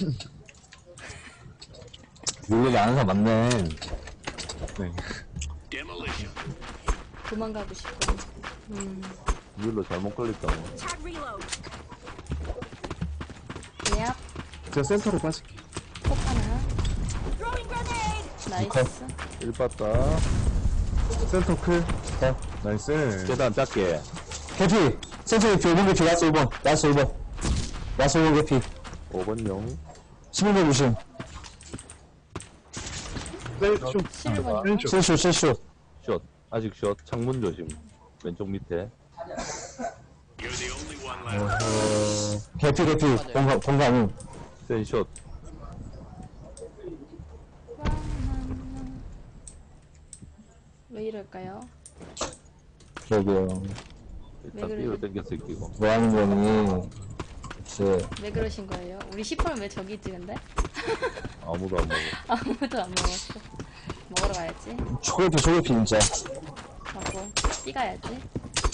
룰러를 아는 사람 많네. 네. 도망가고 싶고. 뮬러 잘못 걸렸다고. 예. 제가 센터로 빠질게. 폭 하나. 나이스. 1 봤다. 센터 클. 나이스. 계단 작게. 개피! 센터에 피 5번 개피, 라스 5번. 라스 5번. 라스 5번 개피. 5번용. 11번 조심. 셀쇼. 실버. 셀쇼. 실수, 실수. 숏. 아직 숏. 창문 조심. 왼쪽 밑에. 개피, 개피. 공감은. 센 숏. 왜 이럴까요? 저기요. 일단 왜 B로 그래요? 당겨서 끼고. 노아님이, 글쎄, 왜 그러신 거예요? 우리 10분 왜 저기 있지 근데? 아무도 안 먹어. 아무도 안 먹었어. 먹으러 가야지. 초계피, 초계피, 진짜. 먹고 뛰가야지.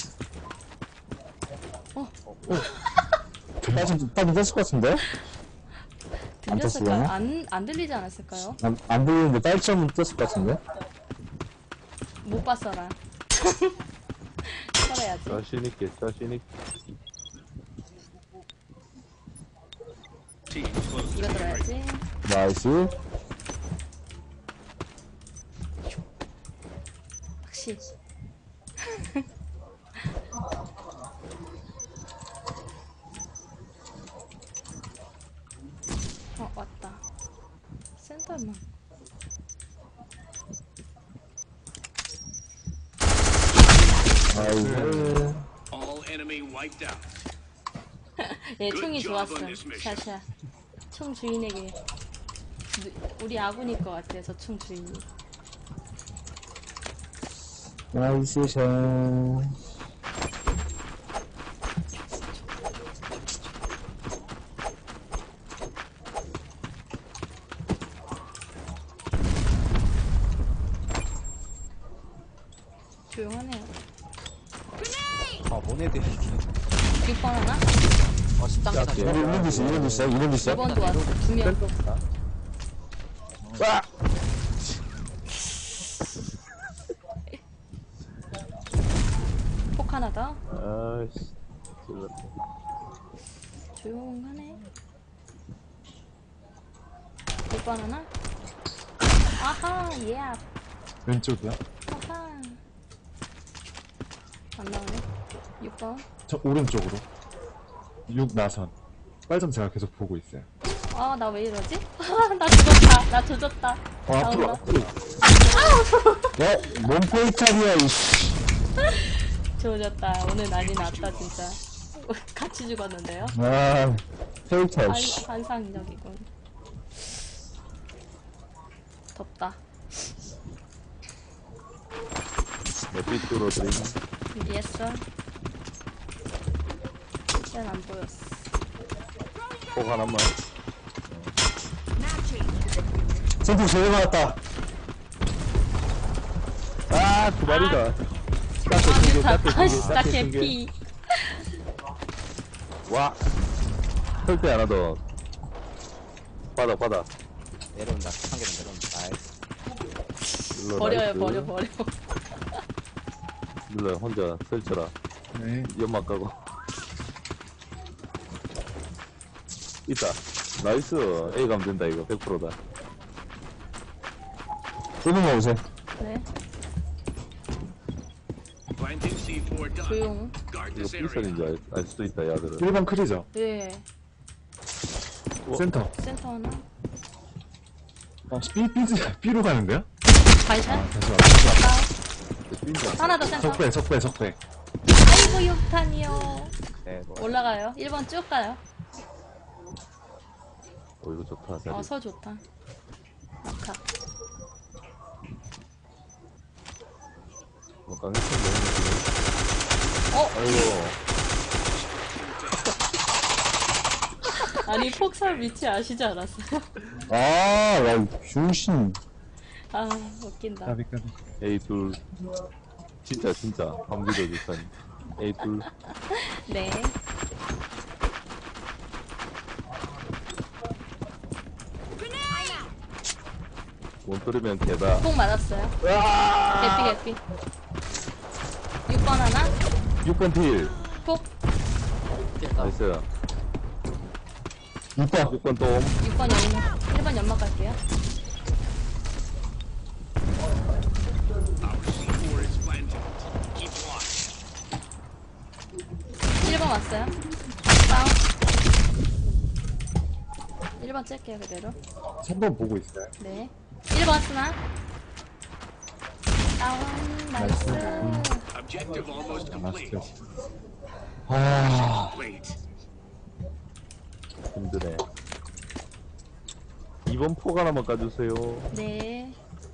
빠진 떴을 것 같은데? 안 들렸을까요? 떴으려나? 안 들리지 않았을까요? 안 보이는데 딸점은 떴을 것 같은데? 못 봤어라. 털어야지. 자신있게, 자신있게. 이거 들어야지. 나이스. 확실히. 왔다. 센터만. 나이스. All enemy wiped out. 얘 총이 Good job 좋았어. on this mission. 샤샤. 총 주인에게. 우리 아군일 것 같아, 저 총 주인이. 나이스 샷. 조용하네요. 아, 모네드. 6번 하나? 10단계 다시. 이런 있어, 이런 있어, 이런 있어. 2번도 왔어. 2명. 와! 폭 하나 더. 아이씨. 질렀다. 조용하네. 6번 하나? 아하, 예. 왼쪽이야. 아하. 안 나오네. 6번. 저 오른쪽으로. 6 나선. 빨점 제가 계속 보고 있어요. 아, 나 왜 이러지? 나 조졌다. 나 조졌다. 앞으로, 나온다. 앞으로. 몸포이탈이야, 이씨. 조졌다. 오늘 난리 났다, 진짜. 같이 죽었는데요? 아, 페이탈, 씨. 환상적이군. 덥다. 몇빛 뚫어드림. 예스. 쟤안 보였어. 폭 하나만. 센터 제일 많았다. 아, 두 마리다. 따뜻 아, 중계, 다, 따뜻 아, 중계, 진짜 따뜻 중계. 개피. 와. 설대 하나 더. 바다. 내려온다. 한 개는 내려온다. 나이스. 눌러, 버려요, 나이스. 버려. 눌러, 혼자 설쳐라. 네. 연막 가고. 있다. 나이스. A 가면 된다, 이거. 100%다. 좁은 거 오세요. 네, Planting C4 done. 조용. Guard 이거 this area. B선인 알 수도 있다, 야들은. 1번 클이죠. 네, 센터. 센터 하나. B로 가는데요? 발샷. 다시 와. 빈자. 하나 더 센터. 적배. 아이고, 욕탄이요. 네, 뭐. 올라가요. 1번 쭉 가요. 이거 좋다, 자리. 서 좋다. 아카. 강력한데, 지금. 어? 아이고. 아니, 폭설 위치 아시지 않았어요? 아, 야, 중신. 아, 웃긴다. 까비. A 둘. 진짜. 한 믿어주선. A 둘. 네. 못 들으면 개다. 폭 맞았어요. 개피. 6번 하나. 6번 필. 폭. 뛰었다. 나이스. 6번. 6번 똥. 6번 연막. 1번 연막 갈게요. Our C4 is planted. Keep watch. 1번 왔어요. 다운. 1번 짤게요, 그대로. 3번 보고 있어요. 네. 1번 쓰나? 다운. 나이스. Objective almost complete. 맛있죠. 아, Complete. 힘드네. 2번 포가 하나만 까주세요. 네.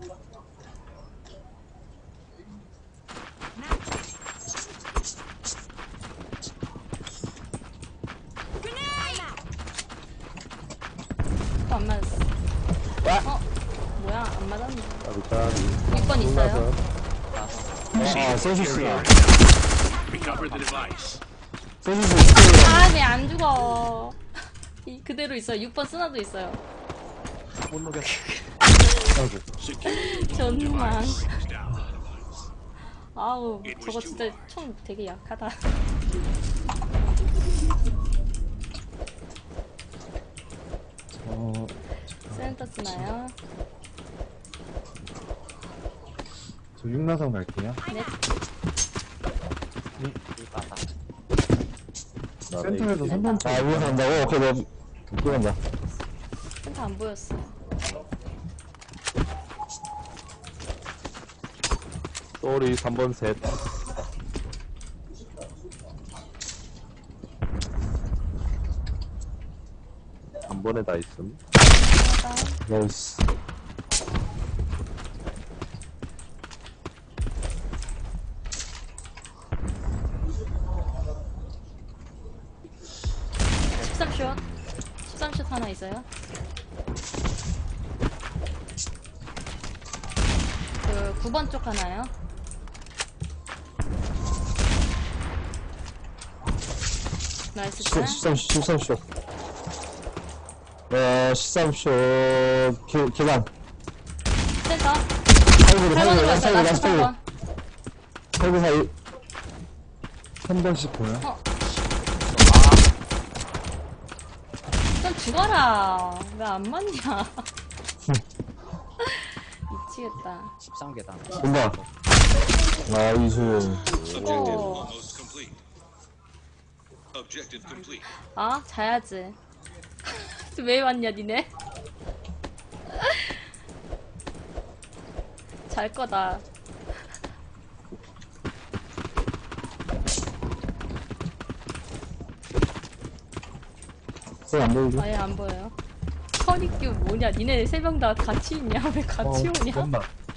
또 안 맞았어. 뭐야? 안 맞았네. 까비까비. 6번 있어요. 아, 소시스. Recover the device. 소시스. 아, 네, 안 죽어. 그대로 있어요. 6번 쓰나도 있어요. 못 녹였어. Secure. 전망. Rings down. 아우, 저거 진짜 총 되게 약하다. 센터 쓰나요? 저 6나선 갈게요. 네. 이빠다. 센터에서 3번 아, 위에서 한다고? 오케이, 너, 들어간다. 센터 안 보였어요. 쏘리 3번 셋. 한 번에 다 있음. 나이스. 슛 13슛 하나 있어요. 그 9번 쪽 하나요. 나이스 짤. 13쇼. 13쇼, 계단. 센터. 살구로, 8번으로 살구로, 왔어요. 살구로, 라스트 살구로. 8번. 살구 사이. 3번씩 보여. 좀 죽어라. 왜 안 맞냐. 미치겠다. 13계단. 온다. 나이스. 죽어. Almost complete. Objective complete. 아, 자야지. 왜 왔냐, 니네? 잘 거다. 안 보이죠? 아예 안 보여요. 허리끼 뭐냐? 니네 세 명 다 같이 있냐? 왜 같이 오냐? 연마.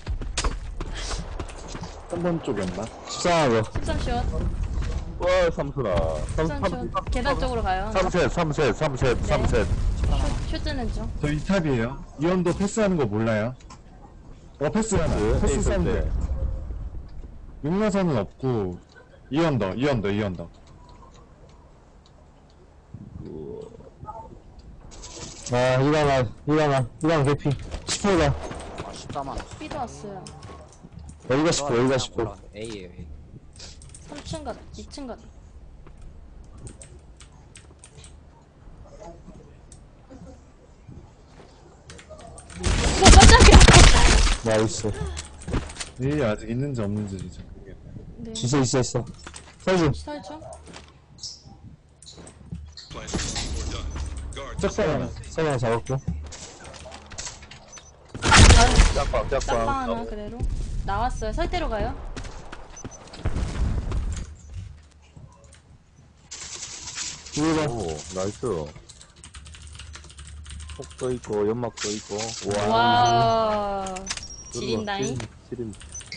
3번 쪽 연마. 14하고. 13슛. 와, 삼수나. 13슛. 계단 쪽으로 가요. 3셋, 3셋, 3셋, 네. 3셋. 슛 뜨는 중. 저 2탑이에요. 이언도 패스하는 거 몰라요. 패스 하나. 패스 에이스 싼데. 때. 6나선은 없고, 2언더. 아, 이랑아, 개피. 10호다. 아, 14만. B도 왔어요. 여기가 10호, 여기가 10호. A에요, A. 3층 가, 2층 가. 뭐 깜짝이야. 나이스. A 아직 있는지 없는지 진짜 모르겠네. 네. 있어. 살구. 살죠? Planted C4 done. Guard. 짝사랑. 살구 잡았고. 짝방, 짝방 하나 짝방. 그대로. 나왔어요. 설대로 가요. 이거 오, 나이스. 폭도 있고, 연막도 있고. 와. 와. 지린다잉. 지린.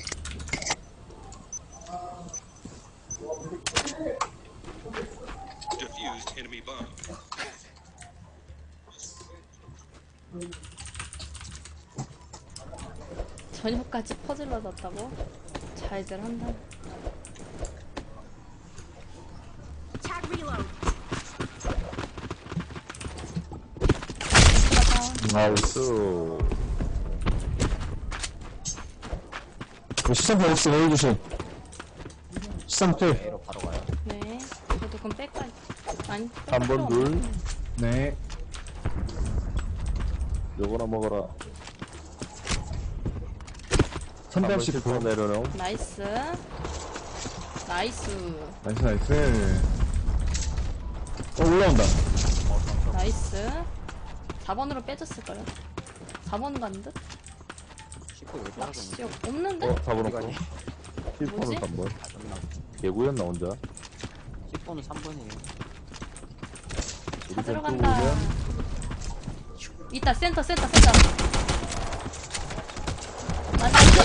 Defused enemy bomb. 저녁까지 퍼즐러 놨다고? 잘들 한다. 나이스. 나이스. 13킬 없어, 여기 주심. 13킬. A로 바로 가요. 네. 저도 그럼 뺄까? 아니. 3번 둘. 네. 요거나 먹어라. 310 10% 내려놓음. 나이스. 나이스. 나이스, 나이스. 올라온다. 나이스. 4번으로 빼줬을까요? 4번 간 듯? 10호 왜 낚시 떨어졌는데? 없는데? 잡아놓고. 어디가니? 10번은 뭐지? 3번. 아, 존나. 개구였나, 혼자? 10호는 3번이에요. 다 우리 들어간다. 왼쪽 이따 센터. 나이스.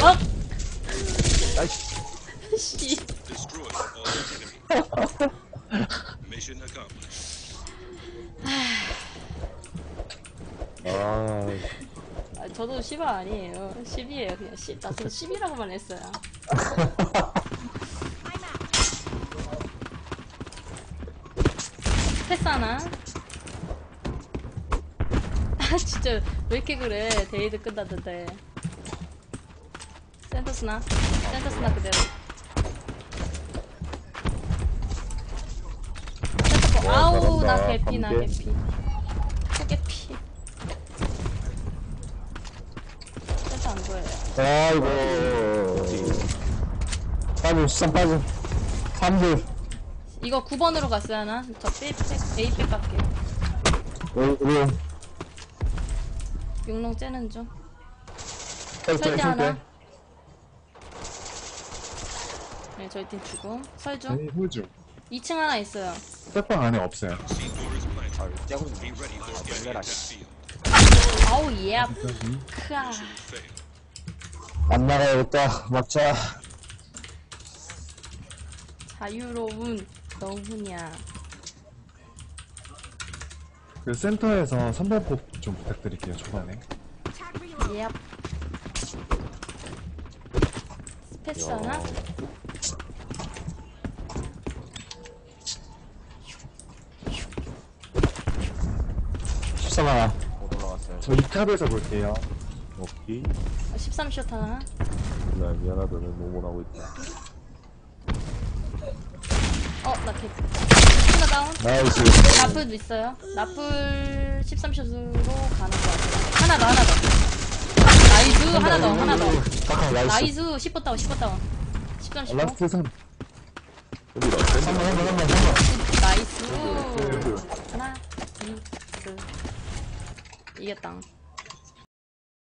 업! 씨. Destroy all enemy. Mission accomplished. 아, 저도 10화 아니에요. 10이에요. 그냥 10. 나 저도 10이라고만 했어요. 패스 하나. 아, 진짜, 왜 이렇게 그래. 데이드 끝났는데. 센터스나 그대로. 센터포. 아우, 나 잘한다. 개피, 나 함께. 개피. 초개피. 센터 안 보여요. 아이고. 빠짐, 13 빠짐. 3들. 이거 9번으로 갔어야 하나? 저 A백 갈게요. 우리, 용롱 째는 중. 설 설대 때, 하나. 네, 저희 팀 죽음. 설중. 아니, 홀주. 2층 하나 있어요. 짝방 안에 없어요. C4 is planted. 아, 째고 Be 있네. ready for scanning 놀래라, that 씨. field. 아우, 예. 크아. Fail. 안 나가야겠다. 막자. 자유로운 너무냐. 그 센터에서 3번 폭 좀 부탁드릴게요, 초반에. 예. 스페스 하나? 13 하나. 못 올라갔어요. 저 2탑에서 볼게요. 오케이. 13샷 하나? 나 미안하다. 내 모mon하고 있다. 나 개. 하나 다운. 나이스. 라플도 있어요. 라플 13샷으로 가는 거 같아요. 하나 더. 나이스. 하나 더. 잠깐, 나이스. 나이스. 10번 다운. 13, 15. 라스트 3. 여기다. 한번. 나이스. 하나, 둘, 셋. 이겼다.